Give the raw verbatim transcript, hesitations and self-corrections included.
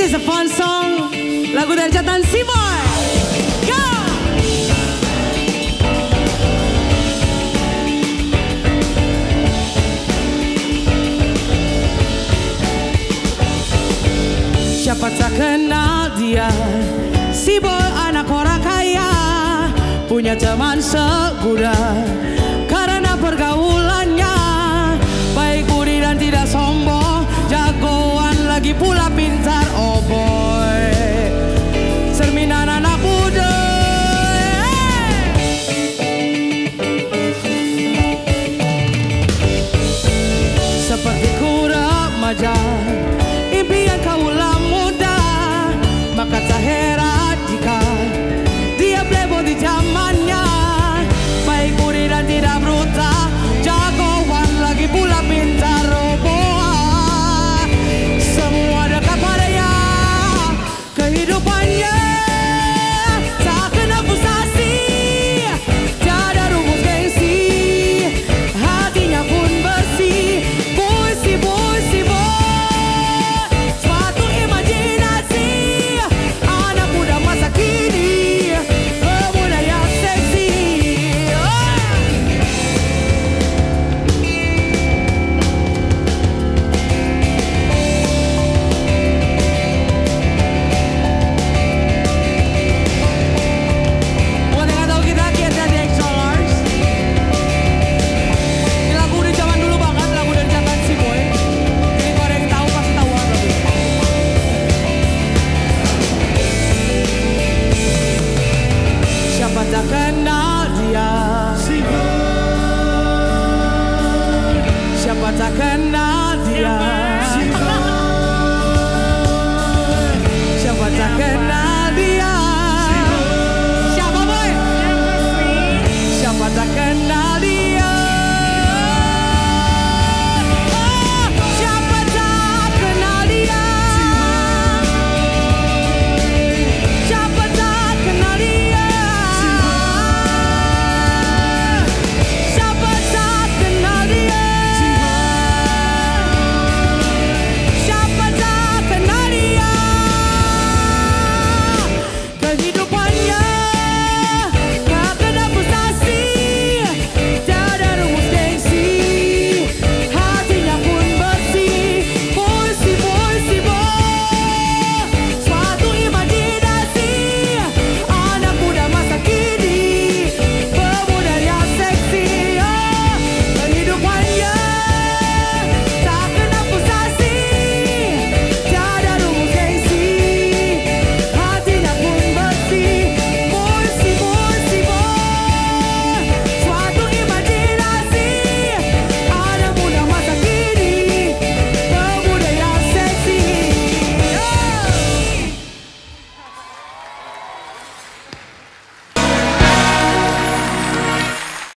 is a fun song. Lagu dari Jatan Si Boy. Go! Siapa tak kenal dia, si Boy anak orang kaya, punya teman segura karena pergaulannya baik budi dan tidak sombong, jagoan lagi pula pintar. Oh boy, cerminan anak muda. Seperti ku remaja, impian kaulah muda, maka tak heran jika dia playboy di zamannya, baik budi dan tidak brutal, jagoan lagi pula pintar. Oh boy, semua dekat padanya, kehidupannya tak kena frustasi, tiada rumus gengsi, hatinya pun bersih. Boy si boy si boy, suatu imajinasi, anak muda masa kini, pemuda yang seksi. Buat yang gak tahu kita Kieta The Extra Large, ini lagu dari zaman dulu banget, lagu dari Jatan Si Boy. Jadi kalau ada yang tahu pasti tahu banget lagu ini. Siapa tak kenal dia, siapa tak kenal dia.